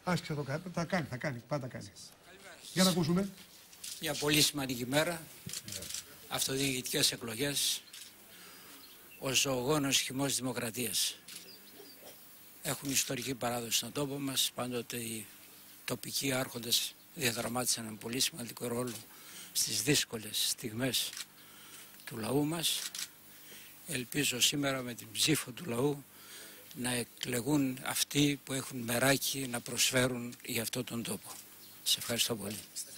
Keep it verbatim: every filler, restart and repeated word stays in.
άσκησε το κάνει. Θα κάνει, θα κάνει, πάντα κάνει. Για να ακούσουμε. Μια πολύ σημαντική μέρα. Αυτοδιοικητικές εκλογές. Ο ζωογόνος χυμός δημοκρατίας. Έχουν ιστορική παράδοση στον τόπο μας. Πάντοτε οι τοπικοί άρχοντες διαδραμάτισαν ένα πολύ σημαντικό ρόλο στις δύσκολες στιγμές του λαού μας. Ελπίζω σήμερα με την ψήφο του λαού να εκλεγούν αυτοί που έχουν μεράκι να προσφέρουν για αυτόν τον τόπο. Σε ευχαριστώ πολύ.